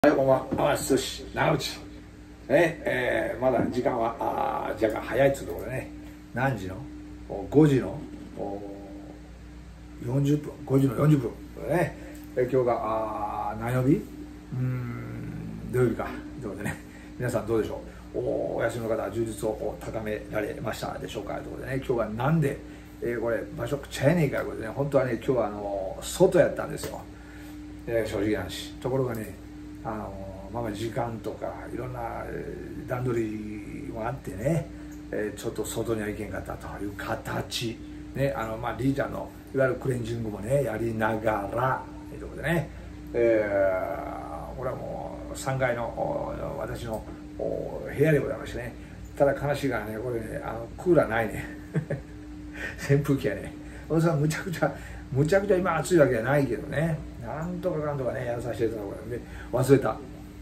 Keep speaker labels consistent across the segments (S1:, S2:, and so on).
S1: はい、こんばんは、寿司、長内。まだ時間は若干早いっていうところでね、何時の ?5 時の40分、5時の40分でね、今日が何曜日土曜日か。ということでね、皆さんどうでしょう。お休みの方は充実を高められましたでしょうか。ということでね、今日はなんで、これ、場所くちゃやねえかということでね、本当はね、今日は外やったんですよ。正直な話。ところがね、時間とかいろんな段取りもあってね、ちょっと外には行けんかったという形、ね、リーちゃんのいわゆるクレンジングもねやりながらということでね、これはもう3階の私の部屋でございましてね、ただ悲しいからね、これねクーラーないね扇風機やね、私はむちゃくちゃ今暑いわけじゃないけどね、なんとかかんとかねやらさせていただこうで忘れた。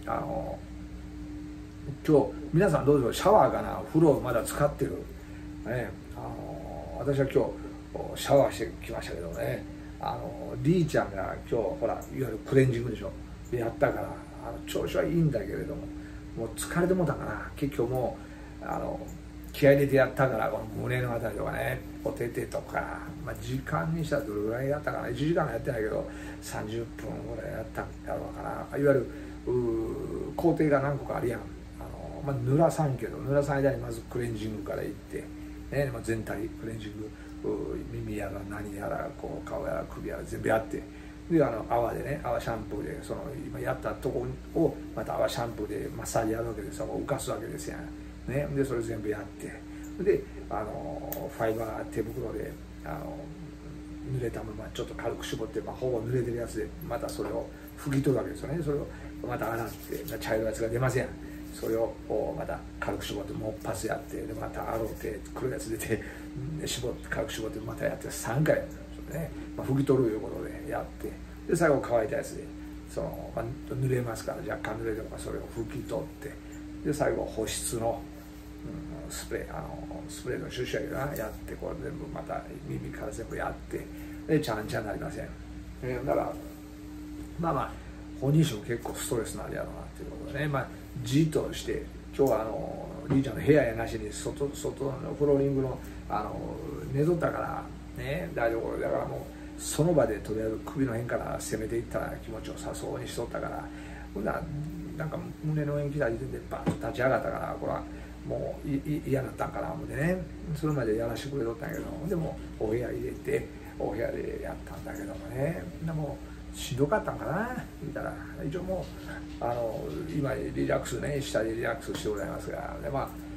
S1: 今日皆さんどうでしょう、シャワーかな、風呂まだ使ってる、ね、私は今日シャワーしてきましたけどね、リーちゃんが今日ほらいわゆるクレンジングでしょやったから調子はいいんだけれども、もう疲れてもたかな、結局もう気合い入れてやったから、この胸のあたりとかね、お手手とか、時間にしたらどれぐらいやったかな、1時間はやってないけど30分ぐらいやったやろうかな。いわゆる工程が何個かあるやん。濡らさんけど、濡らさん間にまずクレンジングからいって、ね、全体クレンジング、耳やら何やらこう顔やら首やら全部やって、で泡でね、泡シャンプーでその今やったとこをまた泡シャンプーでマッサージやるわけですよ、浮かすわけですやん、ね、でそれ全部やって、でファイバー手袋で濡れたままちょっと軽く絞って、ほぼ濡れてるやつでまたそれを拭き取るわけですよね。それをまた洗って茶色いやつが出ません、それをまた軽く絞ってもうパスやって、でまた洗って黒いやつ出て軽く絞ってまたやって3回やってるんですよね、拭き取るいうことでやって、で最後乾いたやつで濡れますから若干濡れてるからそれを拭き取って、で最後保湿のスプレーのシュシュややって、これ全部また耳から全部やって、でちゃんちゃんなりません。だから本人も結構ストレスなんやろうなっていうことでね、じっとして今日はリーちゃんの部屋やなしに外のフローリングの寝とったからね、台所だからもうその場でとりあえず首の辺から攻めていったら気持ちよさそうにしとったから、ほんならなんか胸の辺来た時点でバッと立ち上がったから、これはもう嫌だったんかな思ってね、それまでやらしてくれとったんやけど、でもお部屋入れてお部屋でやったんだけどもね、でもしんどかったんかな見たら、一応もう今リラックスね、下でリラックスしてございますが、で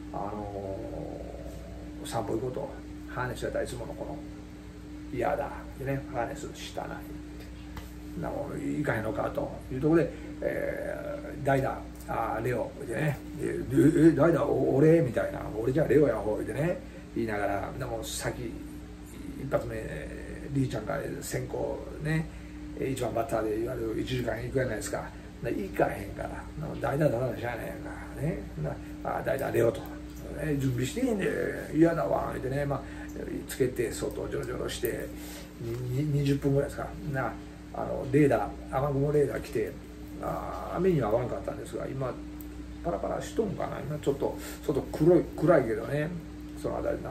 S1: 散歩行こうと、ハーネスやったらいつものこの嫌だでね、ハーネスしたないなも行かへんのかというところで、代打レオでね、代打俺みたいな、俺じゃレオやほいでね言いながら、でも先一発目リーちゃんが先行ね1番バッターでいわゆる1時間行くやないですか、行かへんから代打だらしゃあないやんかね、代打レオと、準備してへんで嫌だわってね、つけて外をジョロジョロして20分ぐらいですかな、レーダー雨雲レーダー来て雨には合わなかったんですが、今パラパラしとんかな、今ちょっと外暗いけどね、そのあたり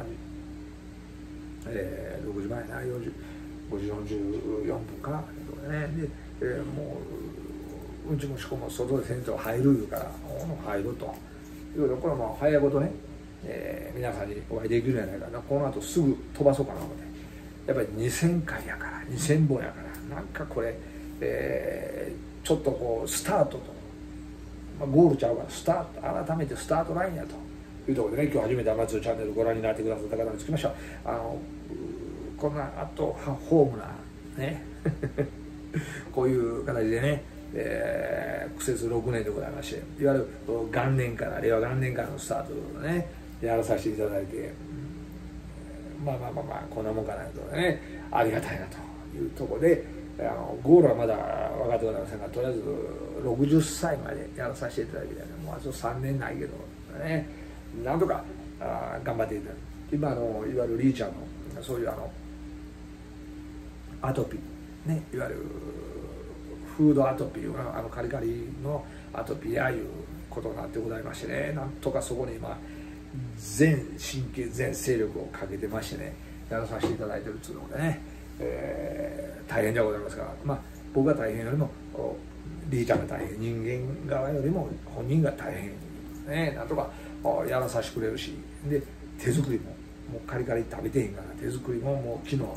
S1: 6時前な5時44分かなね、で、もううんちもしこも外で先生入るいうから入るということで、これはもう早いことね、皆さんにお会いできるんじゃないかな、この後すぐ飛ばそうかな思って、やっぱり2000回やから2000本やから、なんかこれ、ちょっとこうスタートと、ゴールちゃうからスタート、改めてスタートラインやというところでね、今日初めてアマチュアチャンネルご覧になってくださった方につきましては、こんなあとホームなねこういう形でね、苦節6年でございまして、いわゆる元年から令和元年からのスタートをねやらさせていただいて、こんなもんかなとね、ありがたいなというところで、ゴールはまだ分かってございませんが、とりあえず60歳までやらさせていただいて、もうあと3年ないけどね、なんとか頑張っていただいて、今いわゆるリーちゃんのそういうアトピーね、いわゆるフードアトピー、カリカリのあとビアいうことになってございましてね、なんとかそこに今全神経全勢力をかけてましてねやらさせていただいてるっていうのでね、大変ではございますが、まあ僕が大変よりもリーちゃんが大変、人間側よりも本人が大変ですね。なんとかやらさせてくれるし、で手作りももうカリカリ食べてへんから手作りももう昨日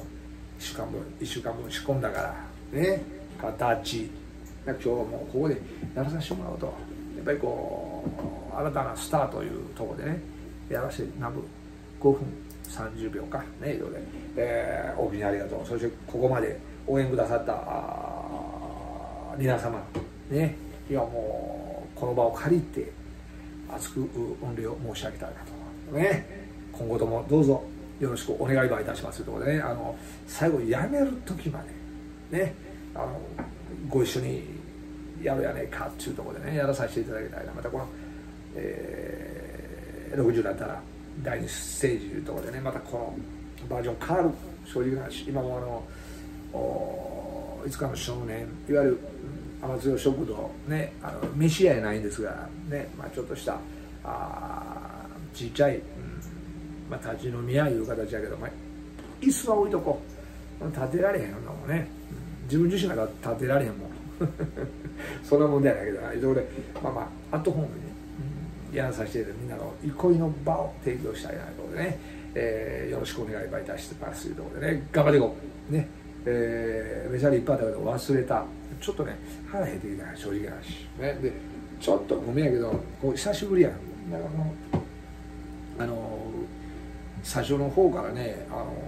S1: 1週間分仕込んだからね、形今日はもうここでやらさせてもらおうと、やっぱりこう新たなスターというところでねやらせて5分30秒かねいうので、大きにありがとう。そしてここまで応援くださった皆様ね、いやもうこの場を借りて熱く御礼を申し上げたいなとね、今後ともどうぞよろしくお願いいたしますというところでね、最後辞める時までねご一緒にやるやねえかっていうところでねやらさせていただきたいな。またこの、60だったら第2ステージというところでねまたこのバージョン変わる、正直な話今もいつかの少年いわゆる天津食堂ね飯屋やないんですがね、まあ、ちょっとしたちっちゃい、まあ、立ち飲み屋いう形やけど、まあ、椅子は置いとこう立てられへんのもね、自分自身が立てられへんもんそんな問題ないけどな、それでまあまあアットホームにね、やらさせてみんなの憩いの場を提供したいなということでね、よろしくお願いいたしますというところでね頑張っていこうね。メジャーでいっぱい食べた忘れた、ちょっとね腹減ってきた正直な話ね、でちょっとごめんやけどこう久しぶりやんだから最初の方からね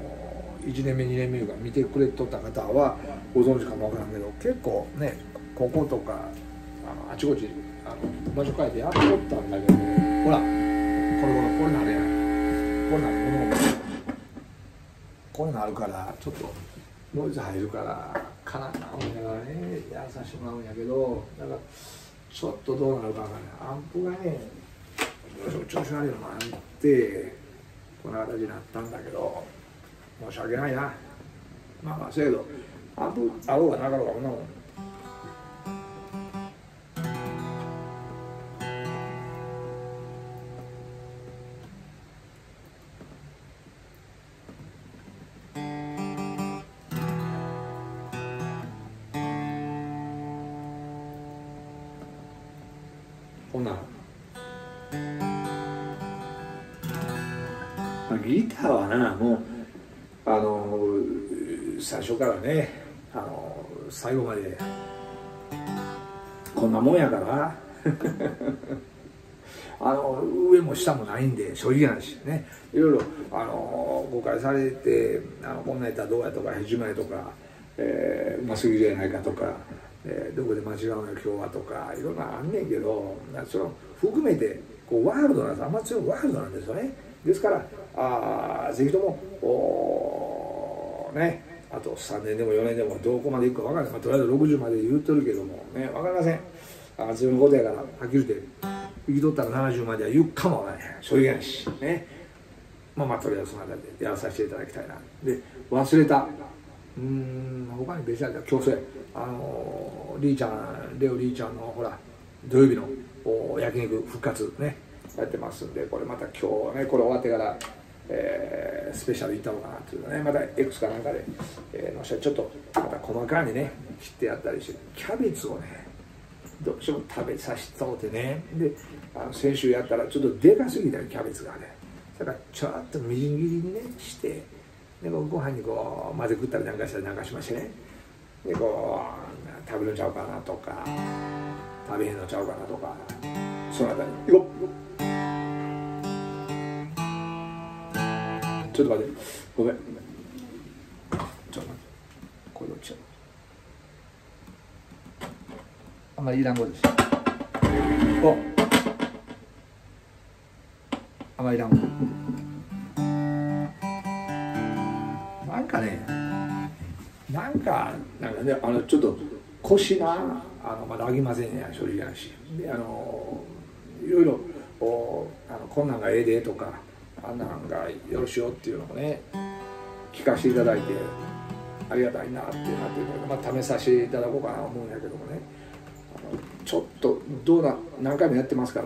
S1: 1年目2年目が見てくれとった方はご存知かもわからんけど結構ねこことかあちこち場所変えてやっとったんだけど、ね、ほらこれなるやん、これなるからちょっとノイズ入るからかな思いながらねやらさせてもらうんやけど、だからちょっとどうなるかわからない、アンプがね調子悪いのもあってこんな形になったんだけど申し訳ないな。まあまあせやけどアンプあろうがなかろうがこんなもんこんなん、まあ、ギターはなもう最初からね最後までこんなもんやから上も下もないんで正直な話ね、いろいろ誤解されてこんなんやったらどうやとかへじまいとか、うますぎるやないかとか、どこで間違うのよ今日はとかいろんなあんねんけど、その含めてこうワールドなんです、アマチュアワールドなんですよね。ですからぜひともねあと3年でも4年でもどこまでいくか分からない、まあ、とりあえず60まで言うとるけどもね分かりません。自分のことやからはっきり言って生きとったら70までは言うかもわからない正直ないしね、まあとりあえずそのあたりでやらさせていただきたいな。で忘れた他に別に今日それリーちゃんレオリーちゃんのほら土曜日の焼肉復活ねやってますんで、これまた今日ねこれ終わってから、スペシャルいったのかなっていうのねまた X かなんかで、のしたらちょっとまた細かにね切ってやったりしてキャベツをねどうしても食べさせておってね、で先週やったらちょっとでかすぎたよキャベツがね、だからちょっとみじん切りにねしてでご飯にこう混ぜ食ったりなんかしたりなんかしましてね、でこう食べるんちゃうかなとか食べへんのちゃうかなとかそのあたりいこちょっと待ってごめんちょっと待ってこれどっちやあんまりいらんことですおあんまりいらんことなんかねちょっと腰がまだ上げませんね正直なしでいろいろこんなんがええでとかあんなんがよろしいよっていうのをね聞かせていただいてありがたいなってなってるので、まあ、試させていただこうかなと思うんやけどもねちょっと何回もやってますから、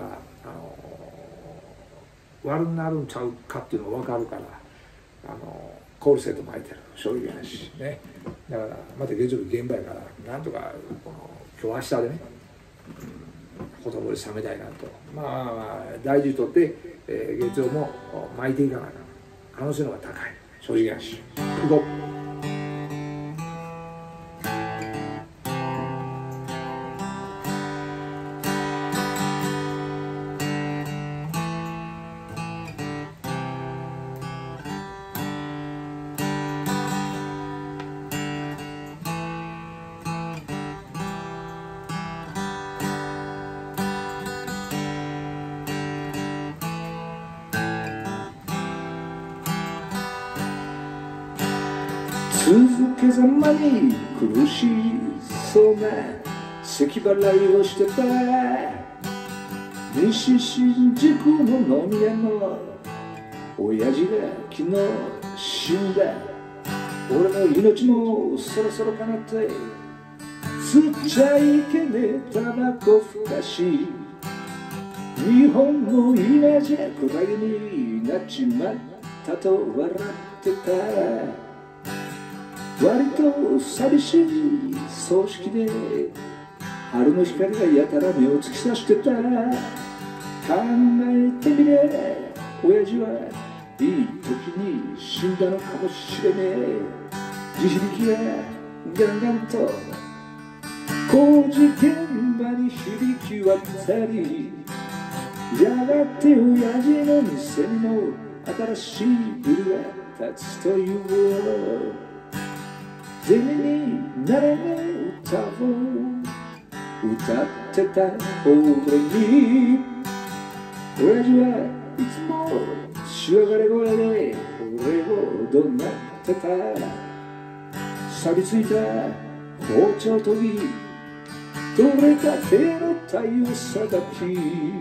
S1: 悪になるんちゃうかっていうのが分かるから、コールセット巻いてる衝撃やしね。だからまた月曜日現場やから、なんとか今日明日でね、ほとぼり冷めたいなと、まあ大事にとって、月曜も巻いていかなあかん可能性の方が高い、正直やし。行こう。続けざまに苦しそうな咳払いをしてた西新宿の飲み屋の親父が昨日死んだ。俺の命もそろそろかなって吸っちゃいけねえタバコふかし、日本の今じゃクラゲになっちまったと笑ってた。割と寂しい葬式で春の光がやたら目を突き刺してた。考えてみれ親父はいい時に死んだのかもしれねえ。地響きがガンガンと工事現場に響き渡り、やがて親父の店にも新しいビルが建つという銭にならない歌を歌ってた俺に、親父はいつもしわがれ声で俺を怒鳴ってた。錆びついた包丁研ぎ、どれだけの太陽さばき、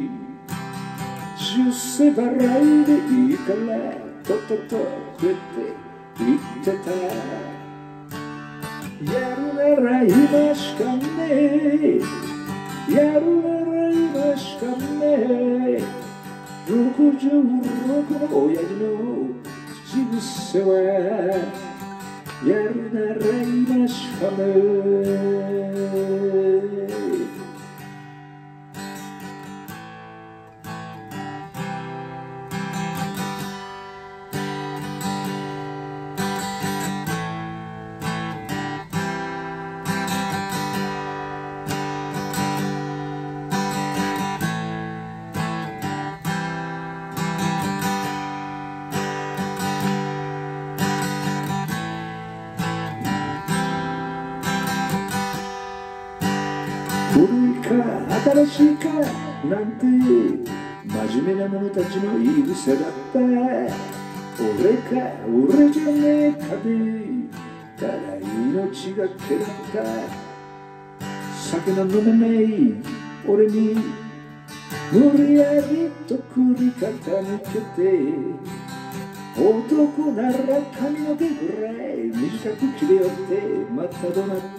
S1: 出世払いでいいからとっとと食えって言ってた。やるなら今しかねえ、やるなら今しかねえ、66の親父の口癖はやるなら今しかねえ。古いか新しいかなんて真面目な者たちの言い癖だった。俺か俺じゃねえかでただ命がけだった。酒の飲めない俺に無理やりと首傾けて、男なら髪の毛ぐらい短く切れよってまたどなった。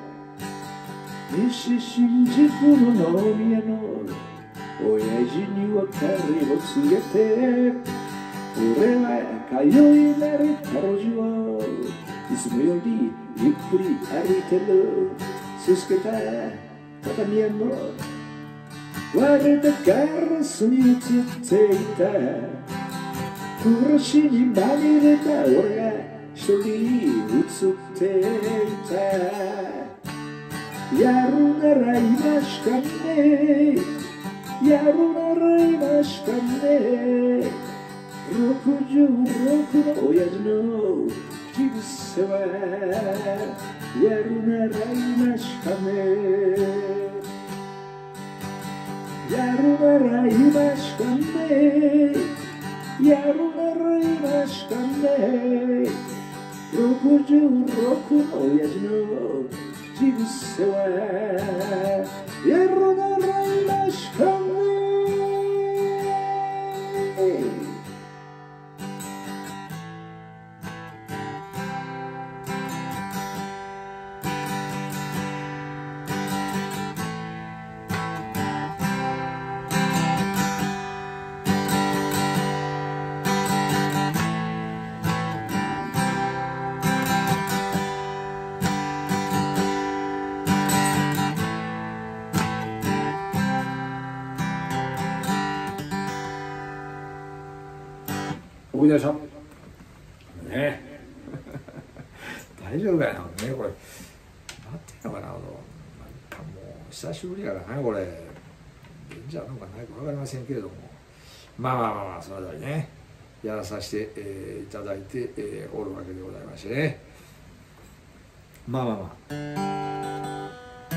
S1: 西新宿の飲み屋の親父に別れを告げて、俺は通い慣れた路地をいつもよりゆっくり歩いてる。すすけた畳屋の割れたガラスに映っていた。苦しみまみれた俺が一人映っていた。やるなら今しかねえ、やるなら今しかねえ、66の親父の口癖はやるなら今しかねえ、やるなら今しかねえ、やるなら今しかねえ、66の親父の口癖はやるなら今しかねえ。 送り出しょね大丈夫かなねこれ。なってんのかな、なんかもう久しぶりやからねこれ。じゃあなんかないか分かりませんけれども、まあそのあたりねやらさせて、いただいて、おるわけでございましてね。まあ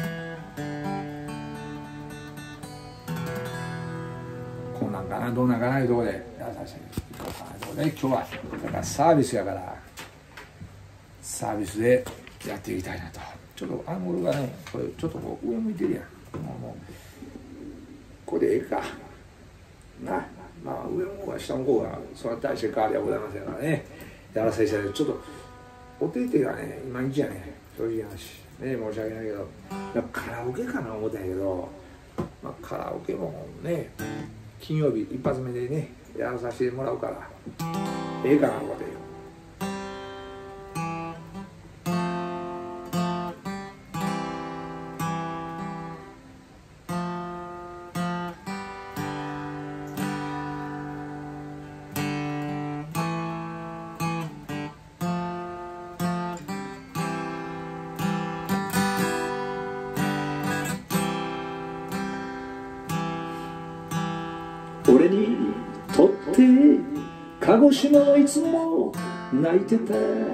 S1: こんなんかなどうなんかないうところでやらさせていこうかなということで、今日はだからサービスやからサービスでやっていきたいなと。ちょっとアングルがねこれちょっとこう上向いてるやん。もうこれでええかな。まあ上の方が下の方がそれは大して変わりはございませんからね、やらせていただいて、ちょっとお手手がねいまいちやね、正直な話ね、申し訳ないけど、カラオケかな思ったんやけど、まあ、カラオケもね金曜日一発目でねやらさせてもらうからええかな思ってよ。俺にとって鹿児島はいつも泣いてた。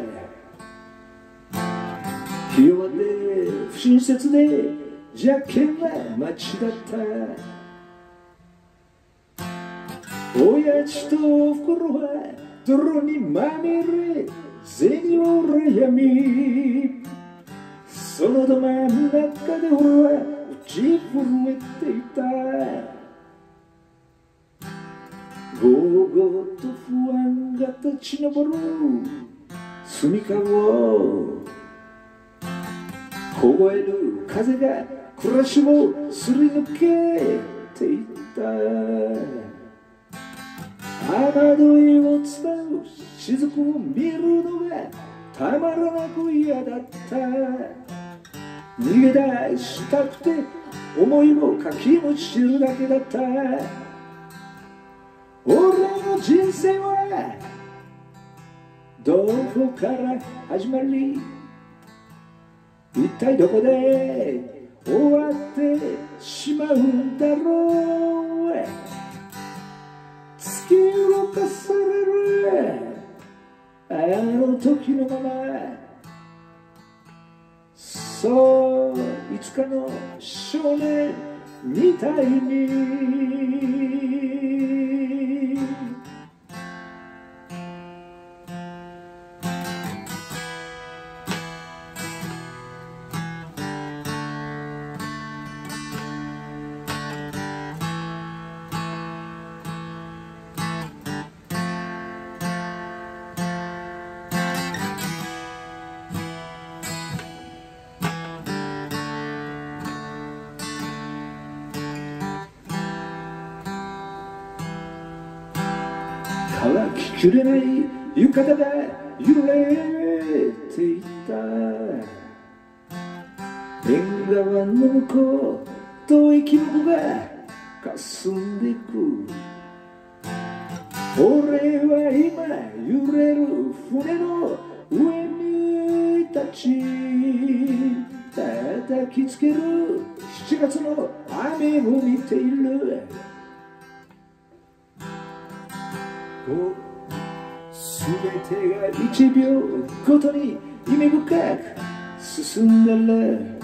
S1: ひ弱で不親切で邪険な街だった。親父とおふくろは泥にまみれ銭を羨み、そのど真ん中で俺は打ち震えていた。ごうごうと不安が立ち上る住みかご、凍える風が暮らしをすり抜けていった。雨どいを伝う雫を見るのがたまらなく嫌だった。逃げ出したくて思いをかきむしるだけだった。俺の人生はどこから始まり、一体どこで終わってしまうんだろう。突き動かされるあの時のまま、そういつかの少年みたいに。乾ききれない浴衣が揺れていた。縁側の向こう遠い記憶が霞んでいく。俺は今揺れる船の上に立ち、叩きつける7月の雨を見ている。すべてが1秒ごとに意味深く進んでる。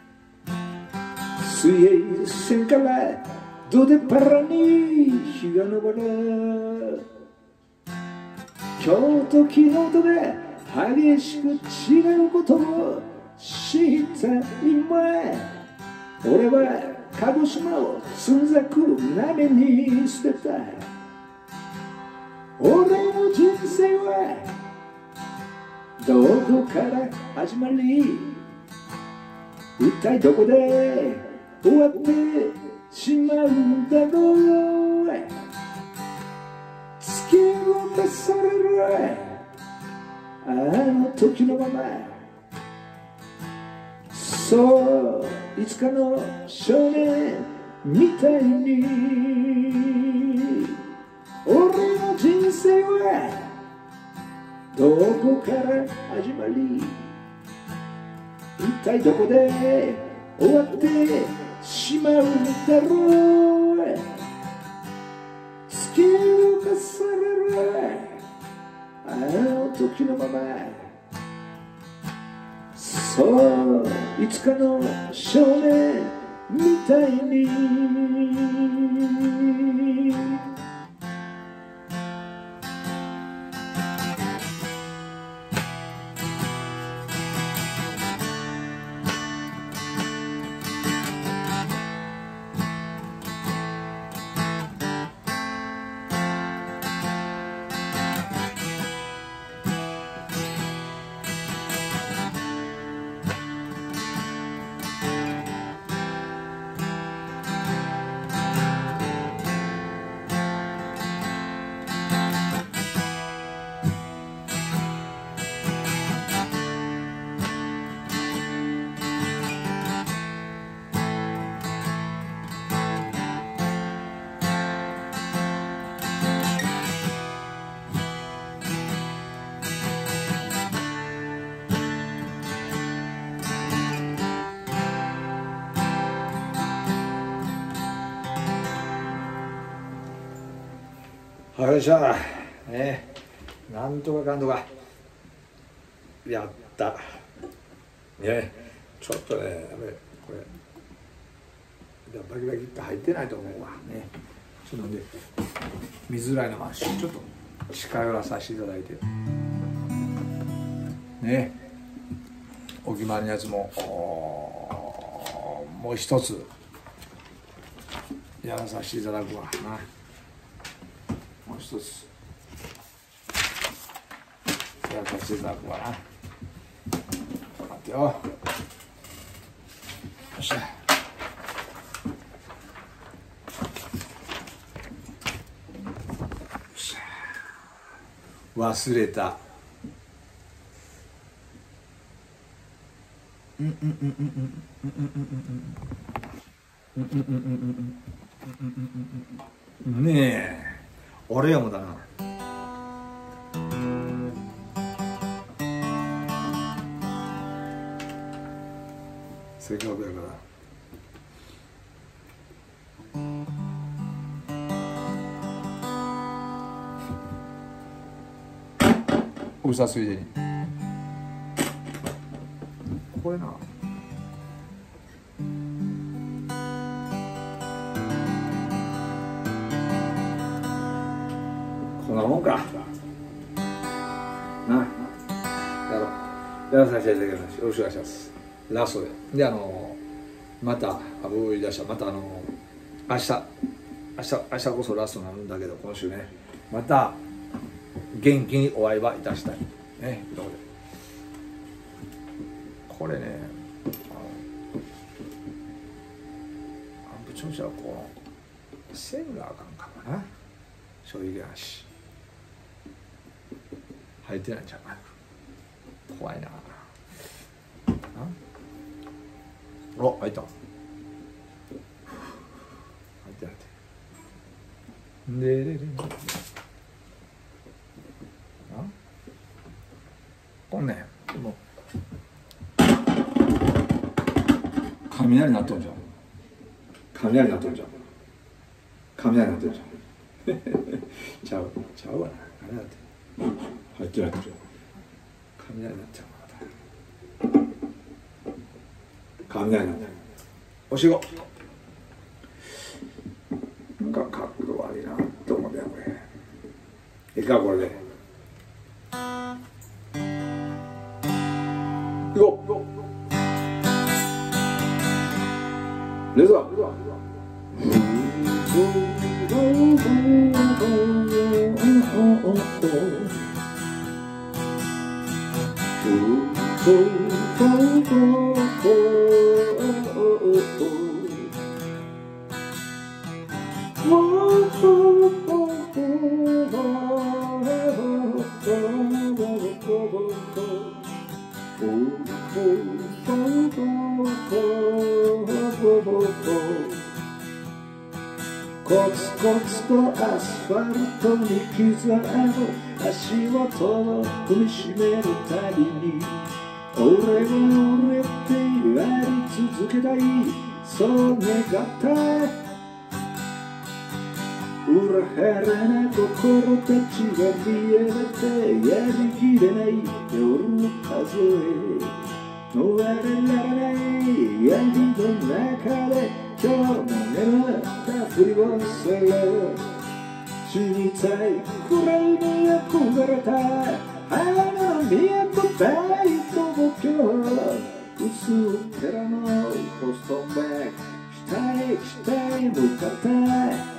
S1: 水平線からどでパラに日が昇る。今日と昨日とが激しく違うことを知った今、俺は鹿児島をつんざく波に捨てた。俺の人生はどこから始まり、一体どこで終わってしまうんだろう。突き動かされるあの時のまま、そういつかの少年みたいに。俺の人生はどこから始まり一体どこで終わってしまうんだろう。突き動かされるあの時のまま、そういつかの少年みたいに。わかりましたね。なんとかかんとかやったね。ちょっとね、やべこれバキバキって入ってないと思うわね。ちょっとんで見づらいのがちょっと近寄らさせていただいてね。お決まりのやつももう一つやらさせていただくわな。もう一つやらさせていただくわな。待ってよ。よっしゃ。忘れた。ねえ。俺やもだな。せっかくやからお久しぶりにこれな。こんなもんかな。やらさせていただきます。よろしくお願いします。ラストでまた言い出したまた明日こそラストになるんだけど、今週ねまた元気にお会いはいたしたいね。これね、アンプ調子はこう線があかんかもな。正直な話入ってないんじゃないか。怖いな。お、入った。入ってないで。でれれ。こんね、もう雷鳴っとんじゃん。雷鳴っとんじゃん。雷鳴っとんじゃん。ちゃうわな。あれだって入ってないでしょ。雷鳴っちゃう。雷鳴っちゃう。おしご。なんか角度悪いなと思うんだよこれ。いいかこれで。行こう。レッツゴー。コツコツとアスファルトに刻む
S2: 足元を踏みしめるたびに俺は俺ってやり続けたい、そう願った裏腹な心たちが見えてやりきれない夜の数え逃れられない闇の中で今日も眠ったふりをする、死にたいくらいに憧れた花の都大東京、薄っぺらのポストバッグ北へ向かった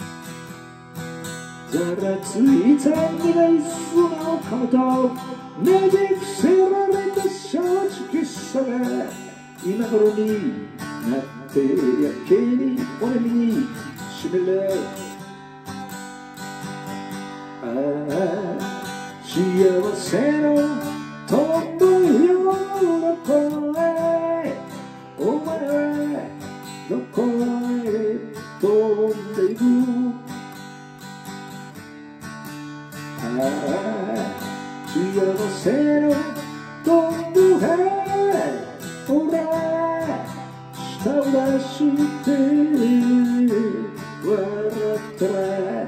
S2: ざらついた苦い砂をかむとねじ伏せられた正直さが今頃になってやけに俺にしめる、ああ幸せの飛ぶよどこへお前はどこへ飛んでいく、幸せの飛ぶへほら舌を出して笑ったら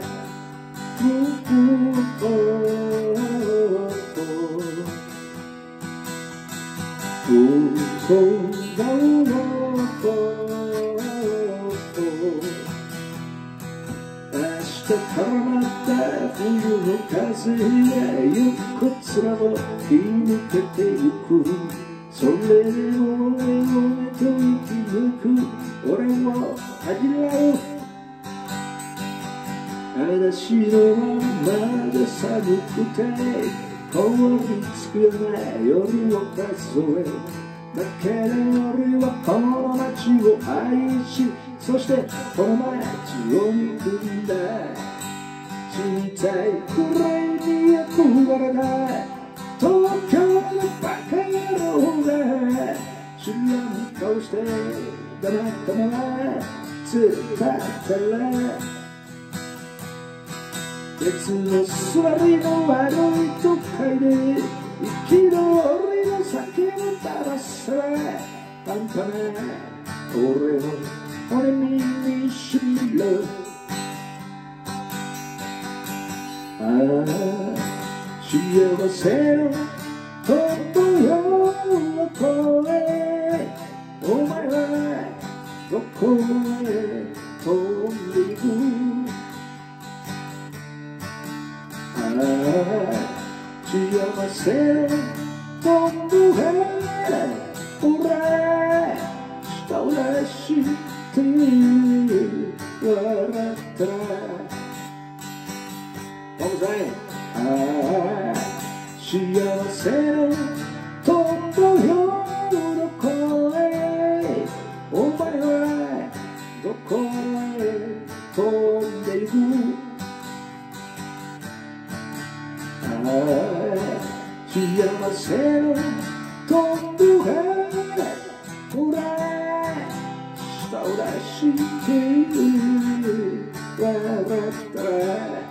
S2: 明日からまた冬の風がゆく面を吹き抜けてゆく、それでも俺をと生き抜く俺を恥じらう、裸足のままで寒くて凍りつくような夜を数え、だけど俺はこの街を愛し、そしてこの街を憎んだ、死にたいくらいに憧れた東京のバカ野郎が知らん顔して黙ったまま突っ立ったら、別の座りの悪い都会で憤りの酒を垂らせば半端な俺の骨にしみる、ああ幸せの飛ぶよどこへお前はどこへ飛んでいく、ああ幸せの飛ぶへほら舌を出して笑ったらああ幸せの飛ぶよどこへお前はどこへ飛んでいく、ああ幸せの飛ぶへほら舌を出して笑ったら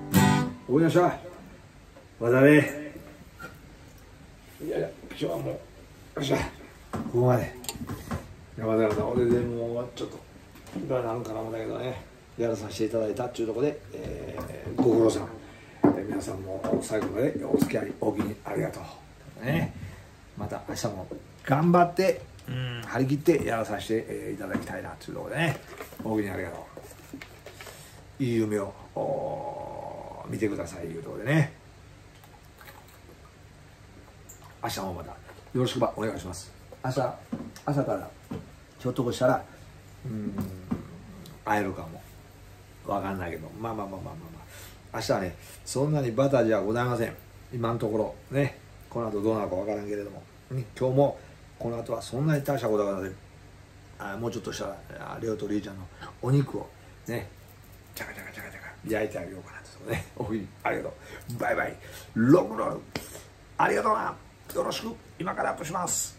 S1: ごめんなさい。
S2: まだね。
S1: いやいや、今日はもうっしゃ、ここまで。山田さん、俺でもうちょっといくらなるかなもんだけどね、やらさせていただいたっていうところで、ご苦労さん、皆さんも最後までお付き合い大きにありがとう、ね、また明日も頑張って張り切ってやらさせていただきたいなというところでね、大きにありがとう。いい夢を見てくださいというところでね、明日もまたよろしくお願いします。朝からひょっとしたら会えるかもわかんないけど、まあ明日はね、そんなにバターじゃございません。今のところね、この後どうなるかわからんけれども、今日もこの後はそんなに大したことはございません。もうちょっとしたらレオとリーちゃんのお肉をね、チャカ焼いてあげようかなとね。おふいありがとう。バイバイ。ロックンロールありがとうな。よろしく。今からアップします。